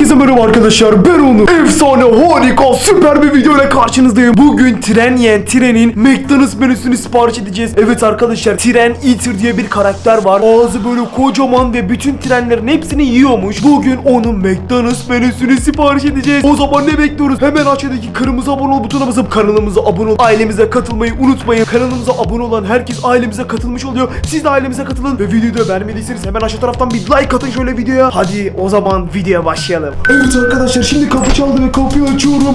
Hepinize merhaba arkadaşlar, ben Onur. Efsane, harika, süper bir video ile karşınızdayım. Bugün Tren Yiyen Tren'in McDonald's menüsünü sipariş edeceğiz. Evet arkadaşlar, Tren Eater diye bir karakter var. Ağzı böyle kocaman ve bütün trenlerin hepsini yiyormuş. Bugün onun McDonald's menüsünü sipariş edeceğiz. O zaman ne bekliyoruz? Hemen aşağıdaki kırmızı abone ol butonuna basıp kanalımıza abone ol. Ailemize katılmayı unutmayın. Kanalımıza abone olan herkes ailemize katılmış oluyor. Siz de ailemize katılın ve videoyu da beğenmediyseniz hemen aşağı taraftan bir like atın şöyle videoya. Hadi o zaman videoya başlayalım. Evet arkadaşlar, şimdi kapı çaldı ve kapıyı açıyorum.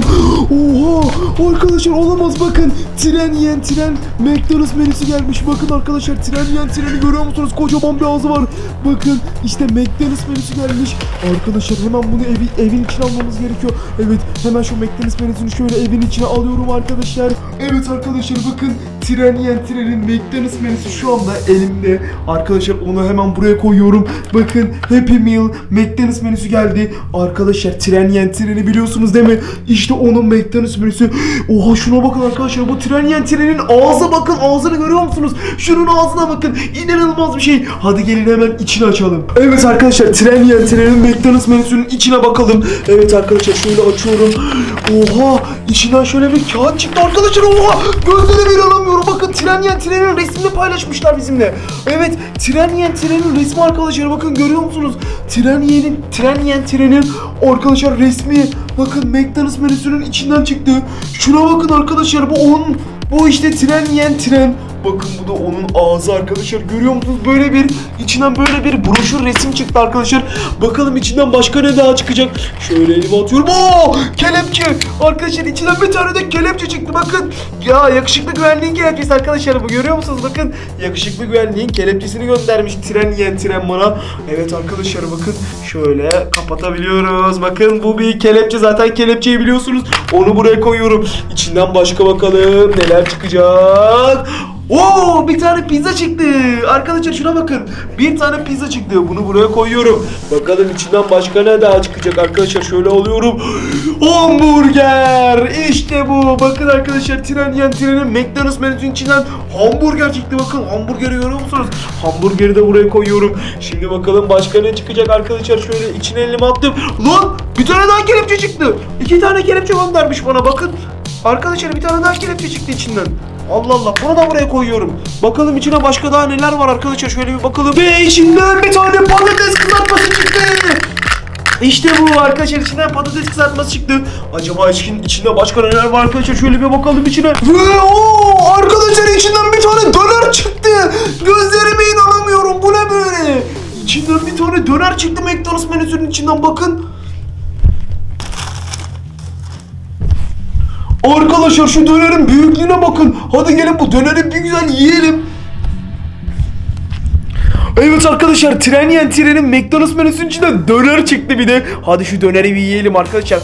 Oha arkadaşlar, olamaz, bakın. Tren Yiyen Tren McDonald's menüsü gelmiş. Bakın arkadaşlar, Tren Yiyen Tren'i görüyor musunuz? Kocaman bir ağzı var. Bakın işte McDonald's menüsü gelmiş. Arkadaşlar hemen bunu evin içine almamız gerekiyor. Evet, hemen şu McDonald's menüsünü şöyle evin içine alıyorum arkadaşlar. Evet arkadaşlar, bakın Tren Yiyen Tren'in McDonald's menüsü şu anda elimde. Arkadaşlar onu hemen buraya koyuyorum. Bakın Happy Meal McDonald's menüsü geldi. Arkadaşlar Tren Yiyen Tren'i biliyorsunuz değil mi? İşte onun McDonald's menüsü. Oha, şuna bakın arkadaşlar, bu Tren Yiyen Tren'in ağzı, bakın ağzını görüyor musunuz? Şunun ağzına bakın, inanılmaz bir şey. Hadi gelin hemen içini açalım. Evet arkadaşlar, Tren Yiyen Tren'in McDonald's menüsünün içine bakalım. Evet arkadaşlar, şöyle açıyorum. Oha, içinden şöyle bir kağıt çıktı arkadaşlar. Oha, gözlerime inanamıyorum. Bakın Tren Yiyen Tren'in resmini paylaşmışlar bizimle. Evet, Tren Yiyen Tren'in resmi arkadaşlar, bakın görüyor musunuz? Tren Yiyen Tren'in arkadaşlar resmi. Bakın McDonald's menüsünün içinden çıktı. Şuna bakın arkadaşlar, bu işte Tren Yiyen Tren. Bakın bu da onun ağzı arkadaşlar, görüyor musunuz? Böyle bir içinden böyle bir broşür resim çıktı arkadaşlar. Bakalım içinden başka ne daha çıkacak. Şöyle elime atıyorum. Oo, kelepçe. Arkadaşlar içinden bir tane de kelepçe çıktı, bakın. Ya yakışıklı güvenliğin kelepçesi arkadaşlar, bu görüyor musunuz? Bakın yakışıklı güvenliğin kelepçesini göndermiş Tren Yiyen Tren bana. Evet arkadaşlar, bakın şöyle kapatabiliyoruz. Bakın bu bir kelepçe, zaten kelepçeyi biliyorsunuz. Onu buraya koyuyorum. İçinden başka bakalım neler çıkacak. Oo, bir tane pizza çıktı. Arkadaşlar şuna bakın. Bir tane pizza çıktı. Bunu buraya koyuyorum. Bakalım içinden başka ne daha çıkacak arkadaşlar. Şöyle alıyorum. Hamburger. İşte bu. Bakın arkadaşlar, Tren Yiyen Tren'in McDonald's menüsünün içinden hamburger çıktı. Bakın hamburgeri görüyor musunuz? Hamburgeri de buraya koyuyorum. Şimdi bakalım başka ne çıkacak arkadaşlar. Şöyle içine elimi attım. Lan, bir tane daha kelepçe çıktı. 2 tane kelepçe göndermiş bana, bakın. Arkadaşlar bir tane daha kelepçe çıktı içinden. Allah Allah, bunu da buraya koyuyorum. Bakalım içine başka daha neler var arkadaşlar, şöyle bir bakalım. Ve içinden bir tane patates kızartması çıktı. İşte bu arkadaşlar, içinden patates kızartması çıktı. Acaba içinde başka neler var arkadaşlar, şöyle bir bakalım içine. Ve arkadaşlar içinden bir tane döner çıktı. Gözlerime inanamıyorum, bu ne böyle? İçinden bir tane döner çıktı McDonald's menüsünün içinden, bakın. Arkadaşlar şu dönerin büyüklüğüne bakın. Hadi gelin bu döneri bir güzel yiyelim. Evet arkadaşlar, Tren Yiyen Tren'in McDonald's menüsünün içinde döner çıktı bir de. Hadi şu döneri bir yiyelim arkadaşlar.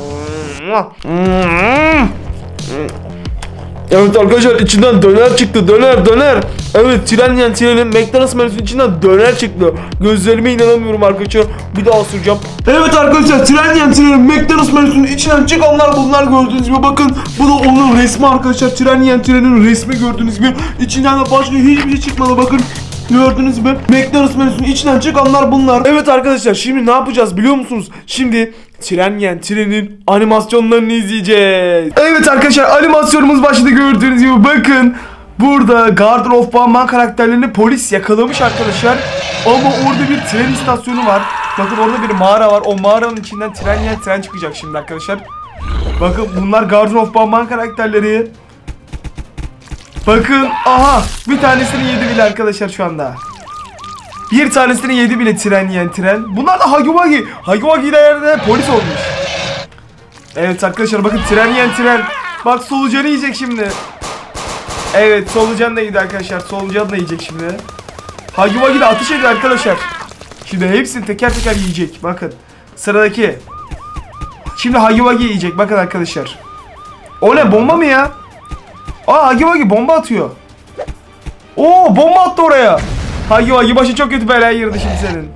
Evet arkadaşlar, içinden döner çıktı, döner. Evet, Tren Yiyen Tren'in McDonald's menüsünün içinden döner çıktı. Gözlerime inanamıyorum arkadaşlar. Bir daha ısıracağım. Evet arkadaşlar, Tren Yiyen Tren'in McDonald's menüsünün içinden çıkanlar bunlar, gördüğünüz gibi. Bakın bu da onun resmi arkadaşlar. Tren Yiyen Tren'in resmi, gördüğünüz gibi. İçinden de başka hiçbir şey çıkmadı, bakın. Gördünüz mü? McDonald's menüsünün içinden çıkanlar bunlar. Evet arkadaşlar, şimdi ne yapacağız biliyor musunuz? Şimdi Tren Yiyen Tren'in animasyonlarını izleyeceğiz. Evet arkadaşlar, animasyonumuz başladı, gördüğünüz gibi. Bakın burada Garden of Banban karakterlerini polis yakalamış arkadaşlar. Ama orada bir tren istasyonu var. Bakın orada bir mağara var. O mağaranın içinden Tren Yiyen Tren çıkacak şimdi arkadaşlar. Bakın bunlar Garden of Banban karakterleri. Bakın, aha, bir tanesini yedi bile arkadaşlar şu anda. Bir tanesini yedi bile Tren Yiyen Tren. Bunlar da Huggy Wuggy. Huggy Wuggy de polis olmuş. Evet arkadaşlar, bakın Tren Yiyen Tren. Bak, solucanı yiyecek şimdi. Evet, solucan da yedi arkadaşlar. Solucan da yiyecek şimdi. Huggy Wuggy de ateş ediyor arkadaşlar. Şimdi hepsini teker teker yiyecek. Bakın sıradaki. Şimdi Huggy Wuggy yiyecek, bakın arkadaşlar. O ne, bomba mı ya? Aa, Huggy Wuggy bomba atıyor. Oo, bomba attı oraya. Huggy Wuggy başı çok kötü belaya girdi şimdi senin.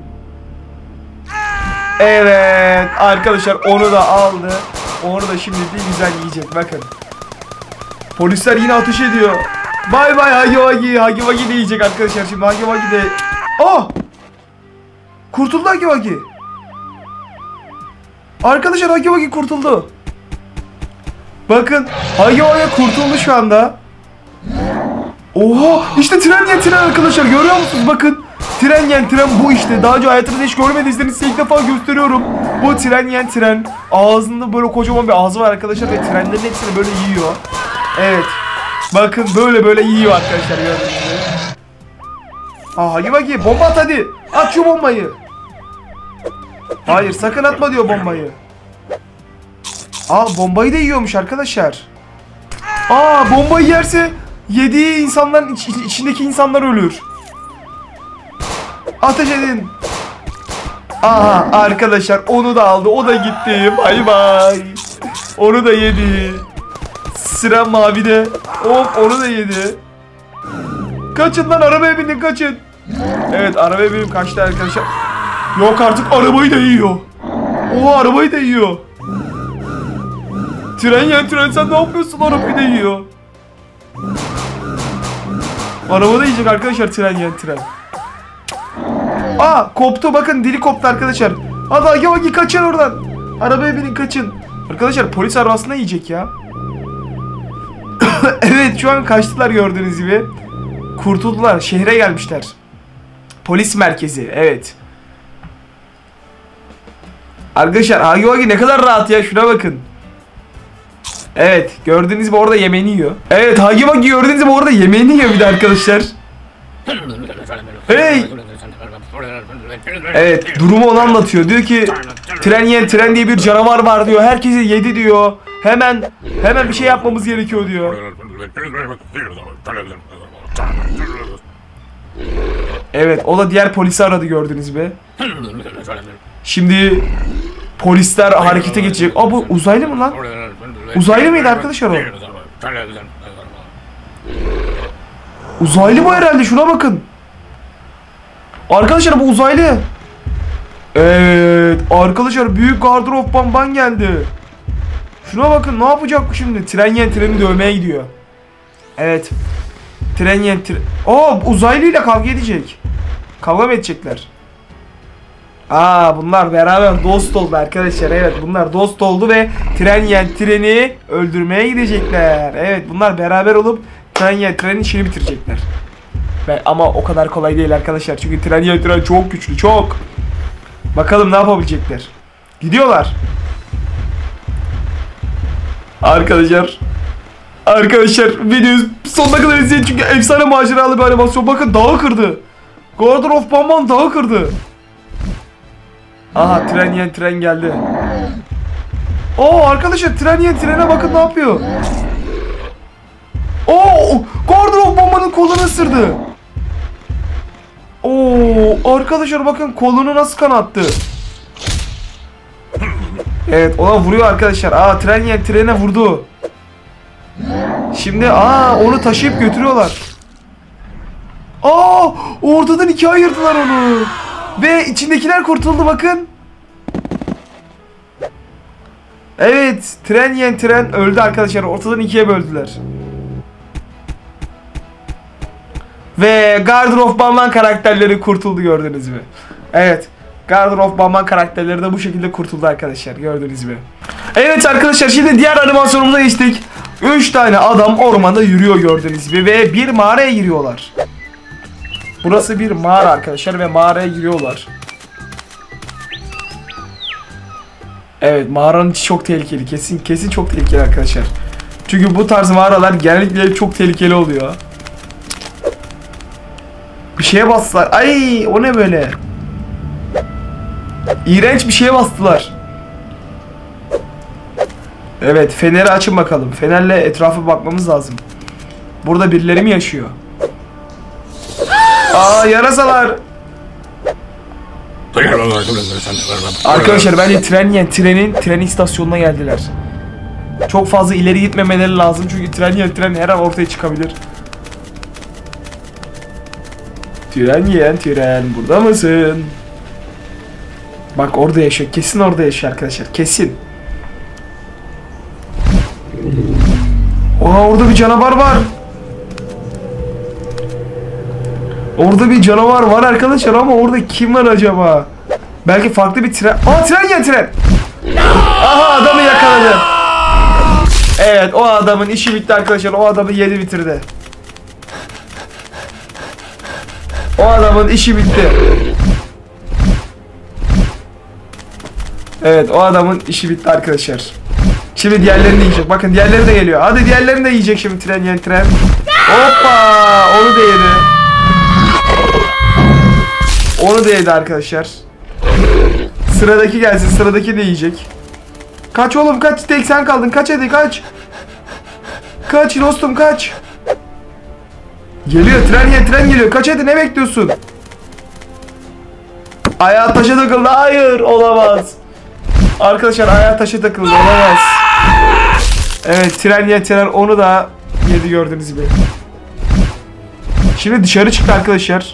Evet arkadaşlar, onu da aldı. Onu da şimdi bir güzel yiyecek, bakın. Polisler yine ateş ediyor. Bay bay Huggy Wuggy. Huggy Wuggy de yiyecek arkadaşlar şimdi. Huggy Wuggy de... Kurtuldu Huggy Wuggy. Arkadaşlar Hagi Wagi kurtuldu. Bakın Hagi Wagi kurtuldu şu anda. Oha işte tren yen tren arkadaşlar, görüyor musunuz? Bakın tren yen tren bu işte. Daha önce hayatınızda hiç görmediyseniz size ilk defa gösteriyorum. Bu tren yen tren. Ağzında böyle kocaman bir ağzı var arkadaşlar ve trenlerin hepsini böyle yiyor. Evet. Bakın böyle yiyor arkadaşlar, gördüğünüz gibi. Hagi Wagi bomba at hadi. At şu bombayı. Hayır sakın atma diyor bombayı. Bombayı da yiyormuş arkadaşlar. Bombayı yerse yediği insanların içindeki insanlar ölür. Ateş edin. Arkadaşlar onu da aldı. O da gitti. Bay bay. Onu da yedi. Sıra mavide. Hop onu da yedi. Kaçın lan, arabaya binin, kaçın. Evet arabaya binip kaçtı arkadaşlar. Yok artık, arabayı da yiyor. Arabayı da yiyor. Tren yen tren, sen ne yapıyorsun, arabayı da yiyor. Araba da yiyecek arkadaşlar tren yen tren. Koptu, bakın dili koptu arkadaşlar. Hadi Hagi Wagi kaçın oradan. Arabaya binin, kaçın. Arkadaşlar polis arabasına yiyecek ya. Evet şu an kaçtılar gördüğünüz gibi. Kurtuldular, şehre gelmişler. Polis merkezi, evet. Arkadaşlar Hagi Wagi ne kadar rahat ya, şuna bakın. Evet gördüğünüz gibi orada yemeğini yiyor. Evet Hagi Wagi gördüğünüz gibi orada yemeğini yiyor bir de arkadaşlar. Hey! Evet durumu onu anlatıyor. Diyor ki tren yen tren diye bir canavar var diyor. Herkesi yedi diyor. Hemen bir şey yapmamız gerekiyor diyor. Evet o da diğer polisi aradı gördüğünüz gibi. Şimdi polisler harekete geçecek. Bu uzaylı mı lan? Uzaylı mıydı arkadaşlar o? Uzaylı bu herhalde, şuna bakın. Arkadaşlar bu uzaylı. Evet arkadaşlar büyük gardırop bamban geldi. Şuna bakın, ne yapacak şimdi? Tren yen treni dövmeye gidiyor. Evet. Tren yen tren. Uzaylıyla kavga edecek. Kavga mı edecekler? Bunlar beraber dost oldu arkadaşlar. Evet bunlar dost oldu ve tren yen treni öldürmeye gidecekler. Evet bunlar beraber olup tren yen trenin işini bitirecekler. Ama o kadar kolay değil arkadaşlar. Çünkü tren yen tren çok güçlü, çok. Bakalım ne yapabilecekler. Gidiyorlar. Arkadaşlar videoyu sonuna kadar izleyin çünkü efsane maceralı bir animasyon. Bakın dağı kırdı. Garden of Bamban dağı kırdı. Tren yen tren geldi. Arkadaşlar tren yen trene bakın ne yapıyor. Garden of Bamban'ın kolunu ısırdı. Arkadaşlar bakın kolunu nasıl kanattı. Evet ona vuruyor arkadaşlar. Tren yen trene vurdu. Şimdi onu taşıyıp götürüyorlar. Ortadan ikiye ayırdılar onu. Ve içindekiler kurtuldu bakın. Evet tren yen tren öldü arkadaşlar. Ortadan ikiye böldüler. Ve Garden of Bamban karakterleri kurtuldu gördüğünüz gibi. Evet Garden of Bamban karakterleri de bu şekilde kurtuldu arkadaşlar, gördüğünüz gibi. Evet arkadaşlar şimdi diğer animasyonumuza geçtik. 3 tane adam ormanda yürüyor gördüğünüz gibi ve bir mağaraya giriyorlar. Burası bir mağara arkadaşlar ve mağaraya giriyorlar. Evet mağaranın içi çok tehlikeli, kesin çok tehlikeli arkadaşlar. Çünkü bu tarz mağaralar genellikle çok tehlikeli oluyor. Bir şeye bastılar. Ay o ne böyle? İğrenç bir şeye bastılar. Evet feneri açın bakalım. Fenerle etrafa bakmamız lazım. Burada birileri mi yaşıyor? Yarasalar. Arkadaşlar bence tren istasyonuna geldiler. Çok fazla ileri gitmemeleri lazım çünkü tren her an ortaya çıkabilir. Tren burada mısın? Bak orada yaşıyor. Kesin orada yaşıyor arkadaşlar. Kesin. Orada bir canavar var. Orada bir canavar var arkadaşlar ama orada kim var acaba? Belki farklı bir tren. Tren. Evet, o adamın işi bitti arkadaşlar. O adamı yedi bitirdi. O adamın işi bitti. Evet, o adamın işi bitti arkadaşlar. Şimdi diğerlerini yiyecek. Bakın diğerleri de geliyor. Hadi diğerlerini de yiyecek şimdi tren yiyen tren. Hoppa! Onu da yedi. Onu da yedi arkadaşlar. Sıradaki gelsin. Sıradaki de yiyecek. Kaç oğlum kaç. Tek sen kaldın. Kaç hadi kaç. Kaç dostum kaç. Geliyor tren yiyen tren geliyor. Kaç hadi ne bekliyorsun? Ayağı taşa takıldı. Hayır olamaz. Arkadaşlar ayağı taşa takıldı. Olamaz. Evet tren yiyen tren onu da yedi gördüğünüz gibi. Şimdi dışarı çıktı arkadaşlar.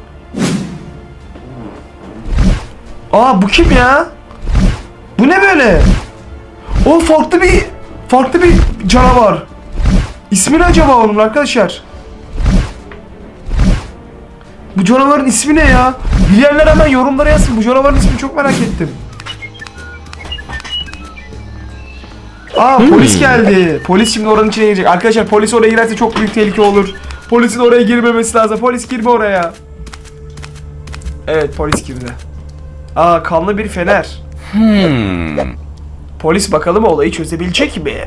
Aa bu kim ya? Bu ne böyle? O farklı bir canavar. İsmi ne acaba onun arkadaşlar? Bu canavarın ismi ne ya? Bilenler hemen yorumlara yazsın. Bu canavarın ismini çok merak ettim. Aa polis geldi. Polis şimdi oranın içine girecek. Arkadaşlar polis oraya girerse çok büyük tehlike olur. Polisin oraya girmemesi lazım. Polis girme oraya. Evet polis girdi. Aa kanlı bir fener. Polis bakalım olayı çözebilecek mi?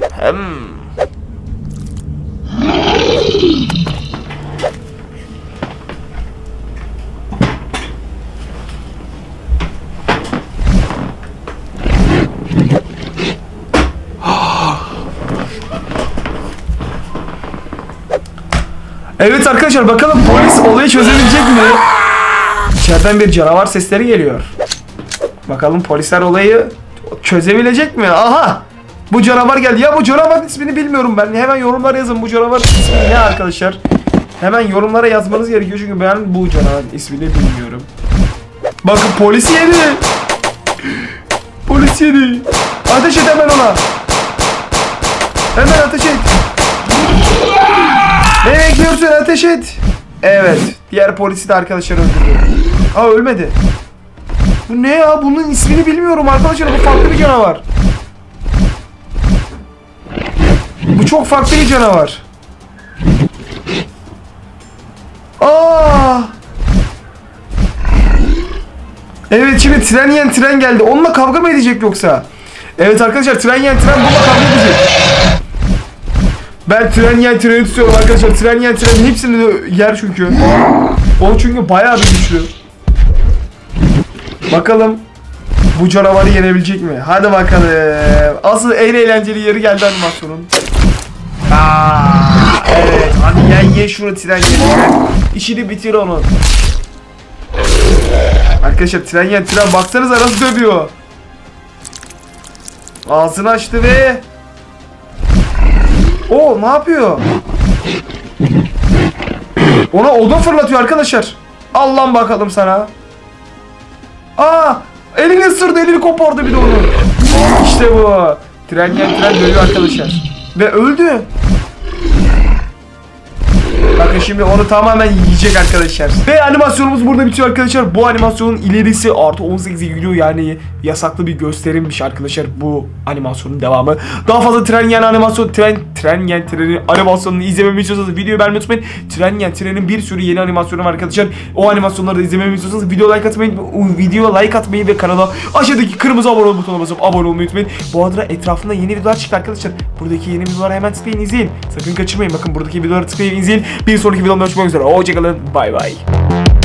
Evet arkadaşlar bakalım polis olayı çözebilecek mi? İçeriden bir canavar sesleri geliyor. Bakalım polisler olayı çözebilecek mi? Aha! Bu canavar geldi. Ya bu canavarın ismini bilmiyorum ben. Hemen yorumlara yazın bu canavarın ismi ne arkadaşlar? Hemen yorumlara yazmanız gerekiyor çünkü ben bu canavarın ismini bilmiyorum. Bakın polis yedi. Polis yedi. Ateş et hemen ona. Hemen ateş et. Ne bekliyorsun? Ateş et. Evet. Diğer polisi de arkadaşlar öldürdü. Aa ölmedi. Bu ne ya? Bunun ismini bilmiyorum arkadaşlar. Bu farklı bir canavar. Bu çok farklı bir canavar. Aa! Evet şimdi tren yiyen tren geldi. Onunla kavga mı edecek yoksa? Evet arkadaşlar tren yiyen tren bununla kavga edecek. Ben tren yiyen treni tutuyorum arkadaşlar. Tren yiyen trenin hepsini de yer çünkü. O çünkü bayağı bir güçlü. Bakalım bu canavarı yenebilecek mi? Hadi bakalım. Asıl en eğlenceli yeri geldi animasyonun. Evet. Hadi ye şunu tren ye. İşini bitir onun. Arkadaşlar tren yiyen tren baksanıza nasıl dövüyor. Ağzını açtı ve o ne yapıyor? Ona odun fırlatıyor arkadaşlar. Allah'ım bakalım sana. Aa, elini ısırdı, elini kopardı bir de onu. İşte bu. Tren yiyen tren dövüyor arkadaşlar. Ve öldü. Bakın şimdi onu tamamen yiyecek arkadaşlar. Ve animasyonumuz burada bitiyor arkadaşlar. Bu animasyonun ilerisi artı 18'e gidiyor yani yasaklı bir gösterimmiş arkadaşlar bu animasyonun devamı. Daha fazla tren yiyen animasyon, tren yiyen trenin animasyonunu izlememi istiyorsanız videoyu beğenmeyi unutmayın. Tren yiyen trenin bir sürü yeni animasyonu var arkadaşlar. O animasyonları da izlememi istiyorsanız video like atmayı ve kanala aşağıdaki kırmızı abone ol butonuna basıp abone olmayı unutmayın. Bu arada etrafında yeni videolar çıktı arkadaşlar. Buradaki yeni videoları hemen tıklayın izleyin. Sakın kaçırmayın. Bakın buradaki videoları tıklayın izleyin. Bir sonraki videomda görüşmek üzere. Hoşçakalın. Bay bay.